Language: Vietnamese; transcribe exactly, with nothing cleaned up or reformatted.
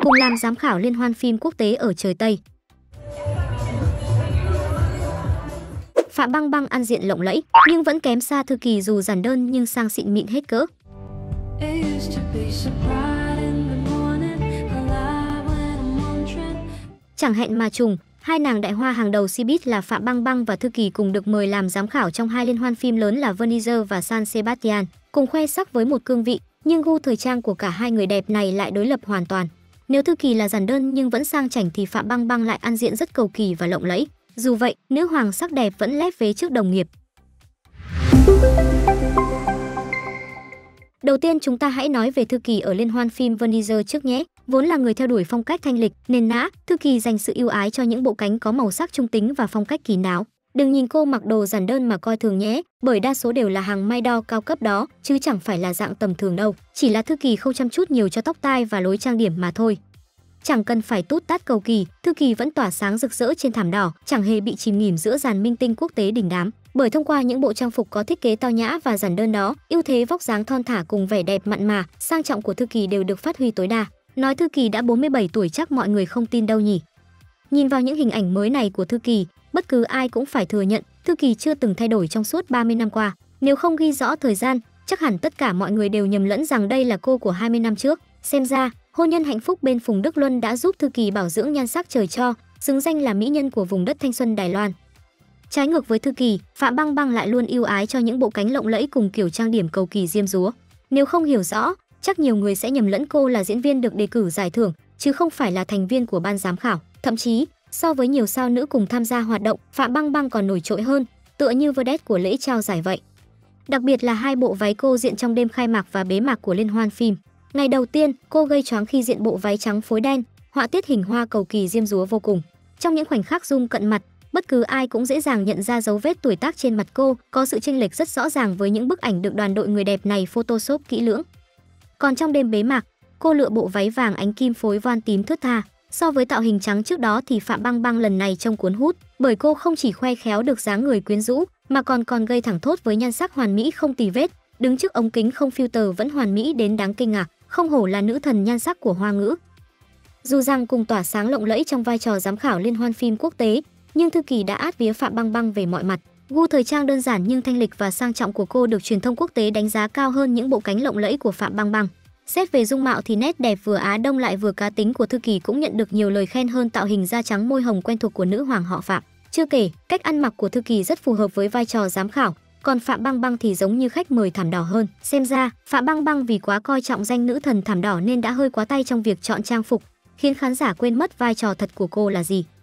cùng làm giám khảo liên hoan phim quốc tế ở trời Tây. Phạm Băng Băng ăn diện lộng lẫy nhưng vẫn kém xa Thư Kỳ, dù giản đơn nhưng sang xịn mịn hết cỡ. Chẳng hẹn mà trùng, hai nàng đại hoa hàng đầu showbiz là Phạm Băng Băng và Thư Kỳ cùng được mời làm giám khảo trong hai liên hoan phim lớn là Venice và San Sebastian, cùng khoe sắc với một cương vị, nhưng gu thời trang của cả hai người đẹp này lại đối lập hoàn toàn. Nếu Thư Kỳ là giản đơn nhưng vẫn sang chảnh thì Phạm Băng Băng lại ăn diện rất cầu kỳ và lộng lẫy. Dù vậy, nữ hoàng sắc đẹp vẫn lép vế trước đồng nghiệp. Đầu tiên chúng ta hãy nói về Thư Kỳ ở liên hoan phim Venice trước nhé. Vốn là người theo đuổi phong cách thanh lịch, nền nã, Thư Kỳ dành sự ưu ái cho những bộ cánh có màu sắc trung tính và phong cách kín đáo. Đừng nhìn cô mặc đồ giản đơn mà coi thường nhé, bởi đa số đều là hàng may đo cao cấp đó, chứ chẳng phải là dạng tầm thường đâu. Chỉ là Thư Kỳ không chăm chút nhiều cho tóc tai và lối trang điểm mà thôi. Chẳng cần phải tút tát cầu kỳ, Thư Kỳ vẫn tỏa sáng rực rỡ trên thảm đỏ, chẳng hề bị chìm nghỉm giữa dàn minh tinh quốc tế đình đám. Bởi thông qua những bộ trang phục có thiết kế tao nhã và giản đơn đó, ưu thế vóc dáng thon thả cùng vẻ đẹp mặn mà, sang trọng của Thư Kỳ đều được phát huy tối đa. Nói Thư Kỳ đã bốn mươi bảy tuổi chắc mọi người không tin đâu nhỉ. Nhìn vào những hình ảnh mới này của Thư Kỳ, bất cứ ai cũng phải thừa nhận Thư Kỳ chưa từng thay đổi trong suốt ba mươi năm qua. Nếu không ghi rõ thời gian, chắc hẳn tất cả mọi người đều nhầm lẫn rằng đây là cô của hai mươi năm trước. Xem ra, hôn nhân hạnh phúc bên Phùng Đức Luân đã giúp Thư Kỳ bảo dưỡng nhan sắc trời cho, xứng danh là mỹ nhân của vùng đất thanh xuân Đài Loan. Trái ngược với Thư Kỳ, Phạm Băng Băng lại luôn ưu ái cho những bộ cánh lộng lẫy cùng kiểu trang điểm cầu kỳ diêm dúa. Nếu không hiểu rõ, chắc nhiều người sẽ nhầm lẫn cô là diễn viên được đề cử giải thưởng, chứ không phải là thành viên của ban giám khảo. Thậm chí, so với nhiều sao nữ cùng tham gia hoạt động, Phạm Băng Băng còn nổi trội hơn, tựa như vedette của lễ trao giải vậy. Đặc biệt là hai bộ váy cô diện trong đêm khai mạc và bế mạc của liên hoan phim. Ngày đầu tiên, cô gây choáng khi diện bộ váy trắng phối đen, họa tiết hình hoa cầu kỳ diêm dúa vô cùng. Trong những khoảnh khắc zoom cận mặt, bất cứ ai cũng dễ dàng nhận ra dấu vết tuổi tác trên mặt cô, có sự chênh lệch rất rõ ràng với những bức ảnh được đoàn đội người đẹp này photoshop kỹ lưỡng. Còn trong đêm bế mạc, cô lựa bộ váy vàng ánh kim phối voan tím thướt tha. So với tạo hình trắng trước đó thì Phạm Băng Băng lần này trông cuốn hút, bởi cô không chỉ khoe khéo được dáng người quyến rũ, mà còn còn gây thẳng thốt với nhan sắc hoàn mỹ không tì vết, đứng trước ống kính không filter vẫn hoàn mỹ đến đáng kinh ngạc, không hổ là nữ thần nhan sắc của Hoa ngữ. Dù rằng cùng tỏa sáng lộng lẫy trong vai trò giám khảo liên hoan phim quốc tế, nhưng Thư Kỳ đã át vía Phạm Băng Băng về mọi mặt. Gu thời trang đơn giản nhưng thanh lịch và sang trọng của cô được truyền thông quốc tế đánh giá cao hơn những bộ cánh lộng lẫy của Phạm Băng Băng. Xét về dung mạo thì nét đẹp vừa Á Đông lại vừa cá tính của Thư Kỳ cũng nhận được nhiều lời khen hơn tạo hình da trắng môi hồng quen thuộc của nữ hoàng họ Phạm. Chưa kể, cách ăn mặc của Thư Kỳ rất phù hợp với vai trò giám khảo, còn Phạm Băng Băng thì giống như khách mời thảm đỏ hơn. Xem ra, Phạm Băng Băng vì quá coi trọng danh nữ thần thảm đỏ nên đã hơi quá tay trong việc chọn trang phục, khiến khán giả quên mất vai trò thật của cô là gì.